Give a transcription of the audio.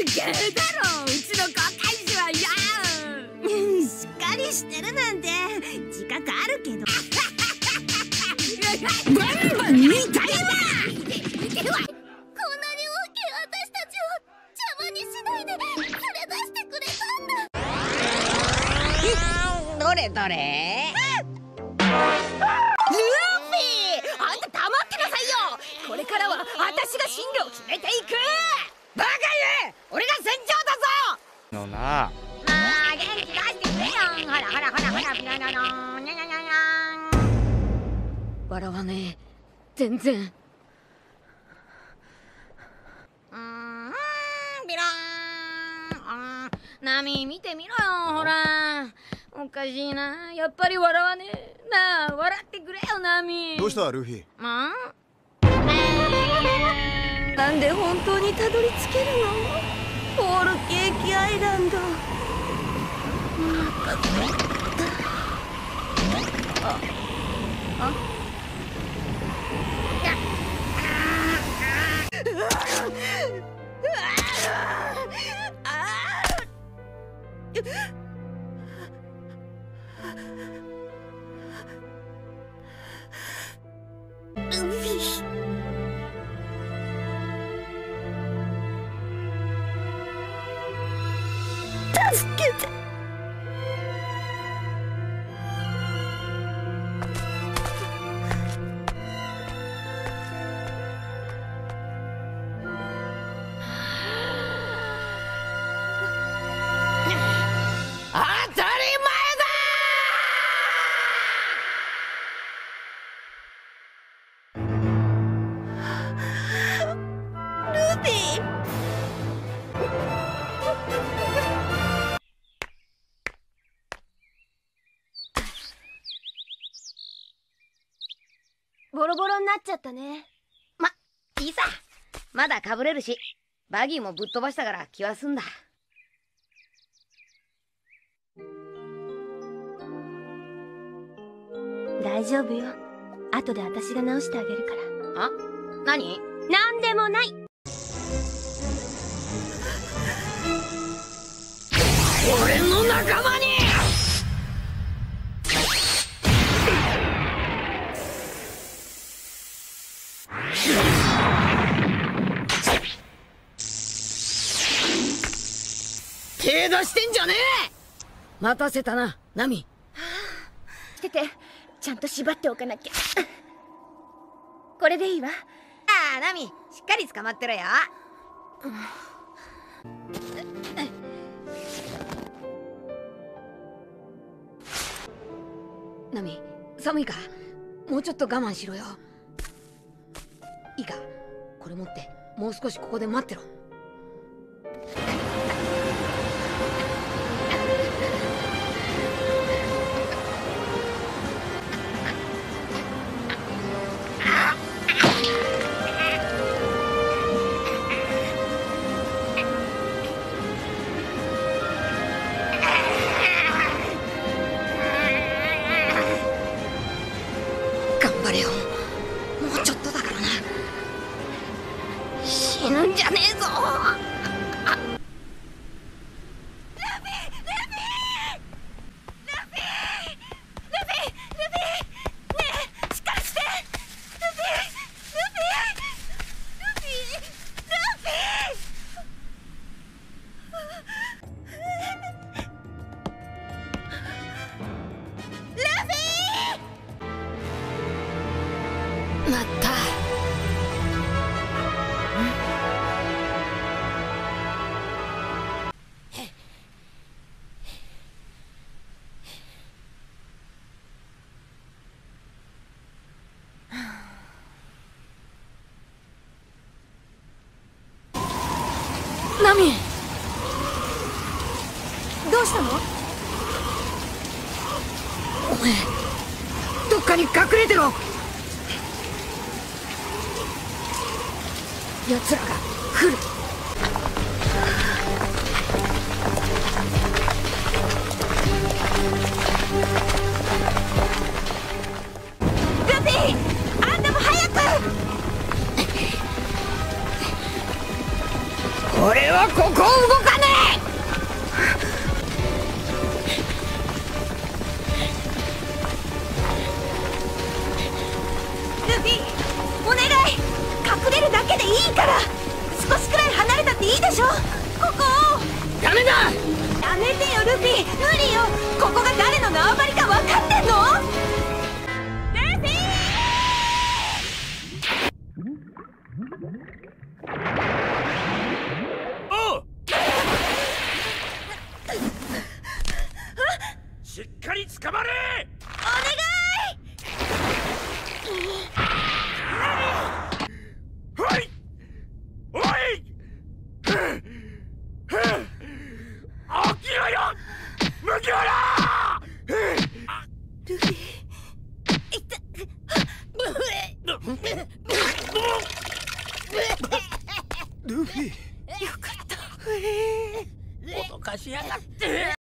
だろ、うちの航海士は。しっかりしてるなんて自覚あるけど。バンバン見たいわ。こんなに大きい私たちを邪魔にしないで連れ出してくれたんだ。どれどれ。ルフィ、あんた黙ってなさいよ。これからは私が進路を決めていく。バカ言え、俺が船長だぞ。 のな。 元気出してくれよ。ほらほらほらほら、ピロノノニャニャニャニャン。笑わねえ、全然。ピローン。ナミ見てみろよ、ほら。おかしいな、やっぱり笑わねえ。なあ、笑ってくれよ、ナミ。 どうしたルフィ。 なんで本当にたどり着けるの？ホールケーキアイランド。助けて。当たり前だ。ルフィ。ボロボロになっちゃったね。いいさ、まだかぶれるし、バギーもぶっ飛ばしたから気は済んだ。大丈夫よ。後で私が直してあげるから。あ？何？なんでもない。俺の仲間に。手出してんじゃねえ。待たせたな、ナミ。来てて、ちゃんと縛っておかなきゃ。これでいいわ。ああ、ナミ、しっかり捕まってろよ。ナミ、寒いか？もうちょっと我慢しろよ。いいか、これ持ってもう少しここで待ってろ。頑張れよ、もうちょっとだからな。死ぬんじゃねえぞ。また。ナミ、どうしたの？お前、どっかに隠れてろ。奴らが来る。ルフィ、あんたも早く。 俺はここを動かねえ。ルフィ、お願い、隠れるだけでいいから。少しくらい離れたっていいでしょ、ここを。ダメだ。やめてよルフィ、無理よ。ここが誰の縄張りか分かってんの？ルフィしっかり捕まれ。 お願い。 はい、おい、起きろよ麦わら。 ルフィ、いた。 ルフィ、 よかった。 脅かしやがって。